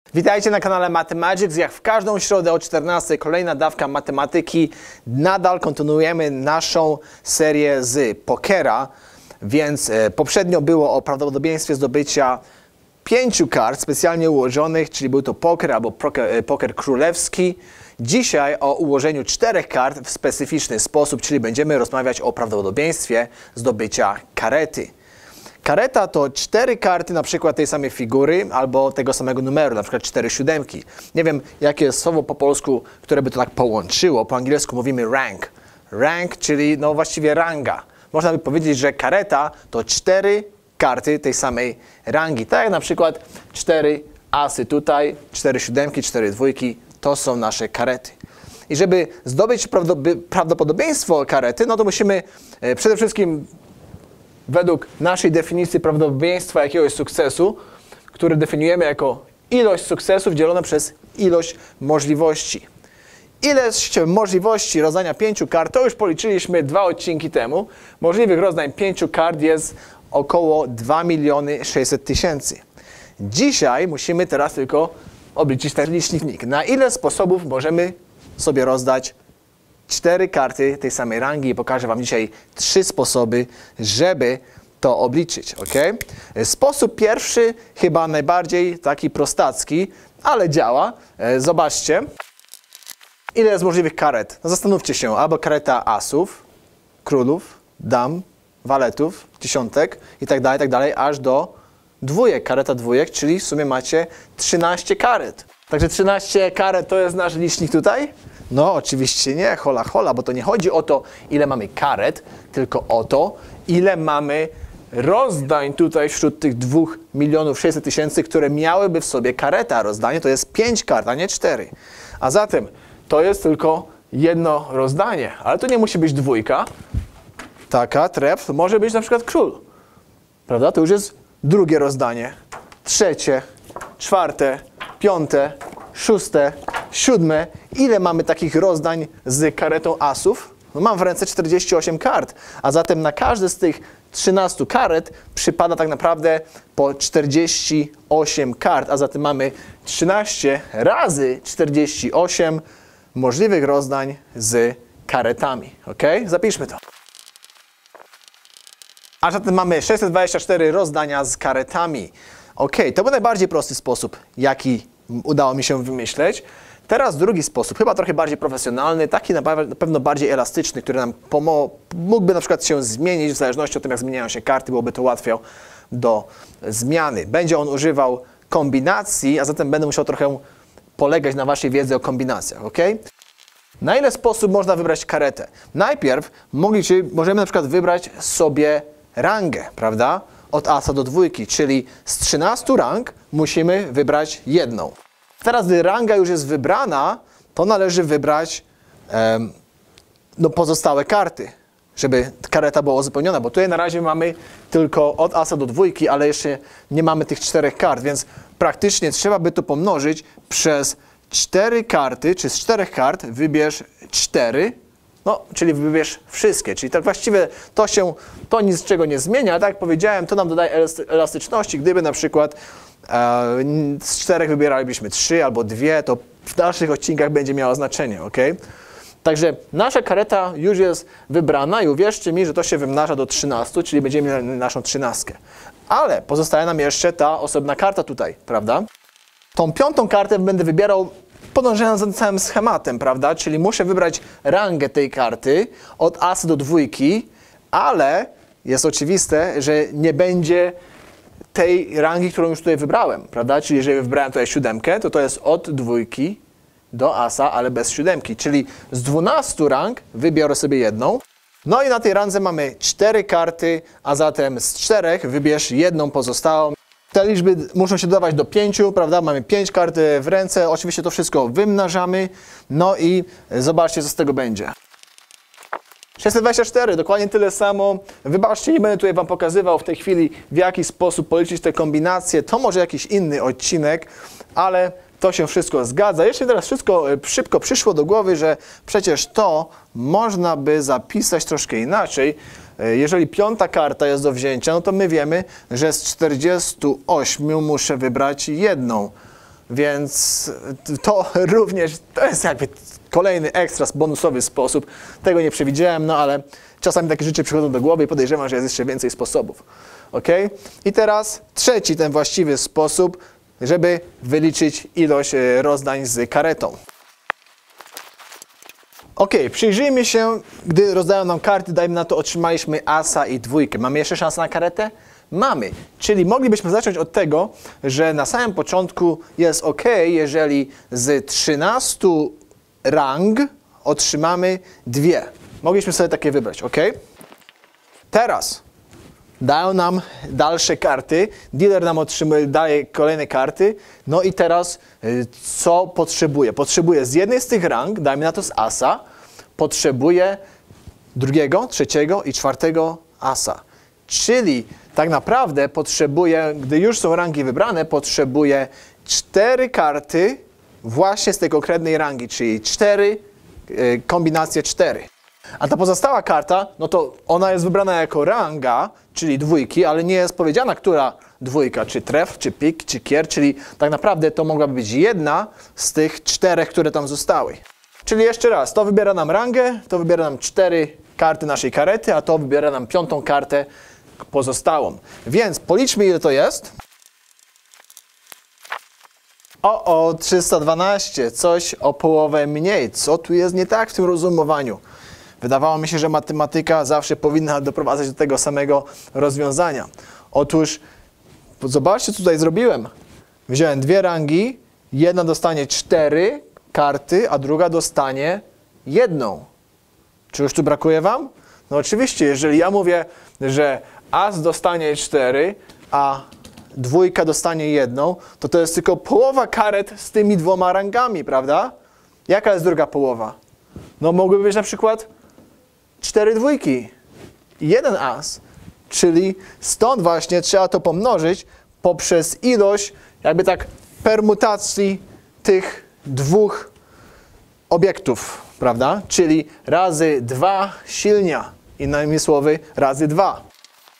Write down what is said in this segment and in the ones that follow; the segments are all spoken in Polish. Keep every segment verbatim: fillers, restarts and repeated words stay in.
Witajcie na kanale Mathemagics. Jak w każdą środę o czternastej kolejna dawka matematyki. Nadal kontynuujemy naszą serię z pokera, więc e, poprzednio było o prawdopodobieństwie zdobycia pięciu kart specjalnie ułożonych, czyli był to poker albo poker, poker królewski. Dzisiaj o ułożeniu czterech kart w specyficzny sposób, czyli będziemy rozmawiać o prawdopodobieństwie zdobycia karety. Kareta to cztery karty na przykład tej samej figury albo tego samego numeru, na przykład cztery siódemki. Nie wiem, jakie jest słowo po polsku, które by to tak połączyło. Po angielsku mówimy rank. Rank, czyli no właściwie ranga. Można by powiedzieć, że kareta to cztery karty tej samej rangi. Tak jak na przykład cztery asy tutaj, cztery siódemki, cztery dwójki, to są nasze karety. I żeby zdobyć prawdopodobieństwo karety, no to musimy e, przede wszystkim według naszej definicji prawdopodobieństwa jakiegoś sukcesu, który definiujemy jako ilość sukcesów dzielona przez ilość możliwości. Ilość możliwości rozdania pięciu kart, to już policzyliśmy dwa odcinki temu. Możliwych rozdań pięciu kart jest około dwa miliony sześćset tysięcy. Dzisiaj musimy teraz tylko obliczyć ten licznik. Na ile sposobów możemy sobie rozdać cztery karty tej samej rangi i pokażę Wam dzisiaj trzy sposoby, żeby to obliczyć. Okay? Sposób pierwszy, chyba najbardziej taki prostacki, ale działa. Zobaczcie, ile jest możliwych karet. No zastanówcie się, albo kareta asów, królów, dam, waletów, dziesiątek i tak dalej, tak dalej, aż do dwójek, kareta dwójek, czyli w sumie macie trzynaście karet. Także trzynaście karet to jest nasz licznik tutaj? No oczywiście nie, hola hola, bo to nie chodzi o to, ile mamy karet, tylko o to, ile mamy rozdań tutaj wśród tych dwóch milionów sześćset tysięcy, które miałyby w sobie kareta. A rozdanie to jest pięć kart, a nie cztery. A zatem to jest tylko jedno rozdanie, ale to nie musi być dwójka. Taka, tref, to może być na przykład król. Prawda? To już jest drugie rozdanie. Trzecie, czwarte, piąte, szóste, siódme. Ile mamy takich rozdań z karetą asów? No mam w ręce czterdzieści osiem kart, a zatem na każde z tych trzynastu karet przypada tak naprawdę po czterdzieści osiem kart, a zatem mamy trzynaście razy czterdzieści osiem możliwych rozdań z karetami. Ok? Zapiszmy to. A zatem mamy sześćset dwadzieścia cztery rozdania z karetami. Ok, to był najbardziej prosty sposób, jaki udało mi się wymyśleć. Teraz drugi sposób, chyba trochę bardziej profesjonalny, taki na pewno bardziej elastyczny, który nam mógłby na przykład się zmienić w zależności od tego, jak zmieniają się karty, byłoby to łatwiej do zmiany. Będzie on używał kombinacji, a zatem będę musiał trochę polegać na Waszej wiedzy o kombinacjach, ok? Na ile sposób można wybrać karetę? Najpierw mogliście, możemy na przykład wybrać sobie rangę, prawda? Od asa do dwójki, czyli z trzynastu rang musimy wybrać jedną. Teraz, gdy ranga już jest wybrana, to należy wybrać um, no, pozostałe karty, żeby kareta była uzupełniona, bo tutaj na razie mamy tylko od asa do dwójki, ale jeszcze nie mamy tych czterech kart, więc praktycznie trzeba by to pomnożyć przez cztery karty, czy z czterech kart wybierz cztery, no, czyli wybierz wszystkie, czyli tak właściwie to się, to nic z czego nie zmienia, ale tak jak powiedziałem, to nam dodaje elastyczności, gdyby na przykład z czterech wybieralibyśmy trzy albo dwie, to w dalszych odcinkach będzie miało znaczenie, ok? Także nasza kareta już jest wybrana i uwierzcie mi, że to się wymnaża do trzynastu, czyli będziemy mieli naszą trzynastkę. Ale pozostaje nam jeszcze ta osobna karta tutaj, prawda? Tą piątą kartę będę wybierał podążając za całym schematem, prawda? Czyli muszę wybrać rangę tej karty od asa do dwójki, ale jest oczywiste, że nie będzie tej rangi, którą już tutaj wybrałem, prawda? Czyli jeżeli wybrałem tutaj siódemkę, to to jest od dwójki do asa, ale bez siódemki. Czyli z dwunastu rang wybiorę sobie jedną. No i na tej randze mamy cztery karty, a zatem z czterech wybierz jedną pozostałą. Te liczby muszą się dodawać do pięciu, prawda? Mamy pięć kart w ręce. Oczywiście to wszystko wymnażamy. No i zobaczcie, co z tego będzie. sześćset dwadzieścia cztery, dokładnie tyle samo. Wybaczcie, nie będę tutaj Wam pokazywał w tej chwili, w jaki sposób policzyć te kombinacje. To może jakiś inny odcinek, ale to się wszystko zgadza. Jeszcze teraz wszystko szybko przyszło do głowy, że przecież to można by zapisać troszkę inaczej. Jeżeli piąta karta jest do wzięcia, no to my wiemy, że z czterdziestu ośmiu muszę wybrać jedną. więc to również, to jest jakby kolejny ekstra, bonusowy sposób. Tego nie przewidziałem, no ale czasami takie rzeczy przychodzą do głowy i podejrzewam, że jest jeszcze więcej sposobów. Ok? I teraz trzeci, ten właściwy sposób, żeby wyliczyć ilość rozdań z karetą. Ok, przyjrzyjmy się, gdy rozdają nam karty, dajmy na to, otrzymaliśmy asa i dwójkę. Mamy jeszcze szansę na karetę? Mamy. Czyli moglibyśmy zacząć od tego, że na samym początku jest ok, jeżeli z trzynastu rang otrzymamy dwie. Mogliśmy sobie takie wybrać, ok? Teraz dają nam dalsze karty, dealer nam otrzymuje, daje kolejne karty, no i teraz co potrzebuje? Potrzebuje z jednej z tych rang, dajmy na to z asa, potrzebuje drugiego, trzeciego i czwartego asa. Czyli tak naprawdę potrzebuje, gdy już są rangi wybrane, potrzebuje cztery karty właśnie z tej konkretnej rangi, czyli cztery, yy, kombinacje cztery. A ta pozostała karta, no to ona jest wybrana jako ranga, czyli dwójki, ale nie jest powiedziana, która dwójka, czy tref, czy pik, czy kier, czyli tak naprawdę to mogłaby być jedna z tych czterech, które tam zostały. Czyli jeszcze raz, to wybiera nam rangę, to wybiera nam cztery karty naszej karety, a to wybiera nam piątą kartę pozostałą. Więc policzmy, ile to jest. O, o, trzysta dwanaście, coś o połowę mniej. Co tu jest nie tak w tym rozumowaniu? Wydawało mi się, że matematyka zawsze powinna doprowadzać do tego samego rozwiązania. Otóż, zobaczcie, co tutaj zrobiłem. Wziąłem dwie rangi, jedna dostanie cztery karty, a druga dostanie jedną. Czy już tu brakuje wam? No oczywiście, jeżeli ja mówię, że as dostanie cztery, a dwójka dostanie jedną, to to jest tylko połowa karet z tymi dwoma rangami, prawda? Jaka jest druga połowa? No mogłyby być na przykład cztery dwójki i jeden as, czyli stąd właśnie trzeba to pomnożyć poprzez ilość jakby tak permutacji tych dwóch obiektów, prawda? Czyli razy dwa silnia, innymi słowy razy dwa.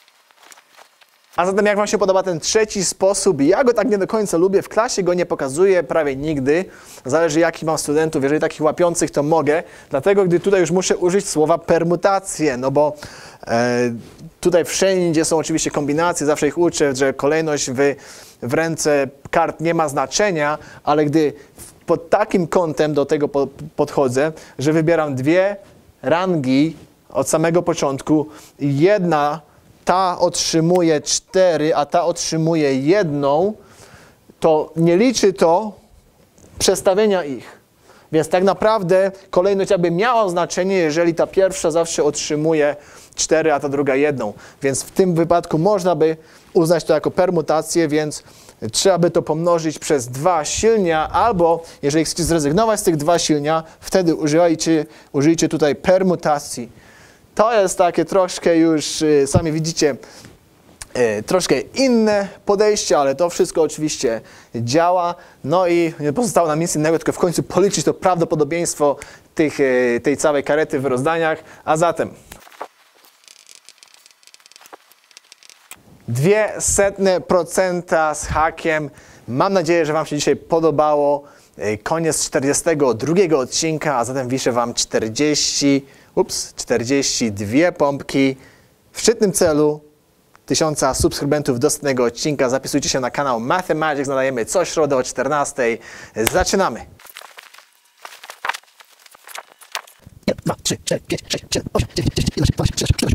A zatem jak wam się podoba ten trzeci sposób? Ja go tak nie do końca lubię, w klasie go nie pokazuję prawie nigdy. Zależy jaki mam studentów, jeżeli takich łapiących to mogę. Dlatego gdy tutaj już muszę użyć słowa permutacje, no bo e, tutaj wszędzie są oczywiście kombinacje, zawsze ich uczę, że kolejność w, w ręce kart nie ma znaczenia, ale gdy pod takim kątem do tego po, podchodzę, że wybieram dwie rangi od samego początku i jedna ta otrzymuje cztery, a ta otrzymuje jedną, to nie liczy to przestawienia ich. Więc tak naprawdę kolejność jakby miała znaczenie, jeżeli ta pierwsza zawsze otrzymuje cztery, a ta druga jedną. Więc w tym wypadku można by uznać to jako permutację, więc trzeba by to pomnożyć przez dwa silnia, albo jeżeli chcecie zrezygnować z tych dwa silnia, wtedy używajcie, użyjcie tutaj permutacji. To jest takie troszkę już, sami widzicie, troszkę inne podejście, ale to wszystko oczywiście działa. No i nie pozostało nam nic innego, tylko w końcu policzyć to prawdopodobieństwo tych, tej całej karety w rozdaniach. A zatem dwie setne procenta z hakiem. Mam nadzieję, że wam się dzisiaj podobało. Koniec czterdziestego drugiego odcinka, a zatem wiszę wam czterdzieści, ups, czterdzieści dwie pompki w szczytnym celu tysiąca subskrybentów do setnego odcinka. Zapisujcie się na kanał Mathemagics, nadajemy co środę o czternastej. Zaczynamy! jeden, dwa, trzy, cztery, pięć, sześć, siedem, osiem, dziewięć, dziesięć, jedenaście, dwanaście, trzynaście,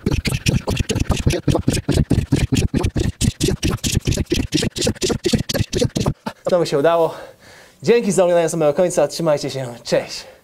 czterdzieści. To mi się udało. Dzięki za oglądanie samego końca. Trzymajcie się. Cześć!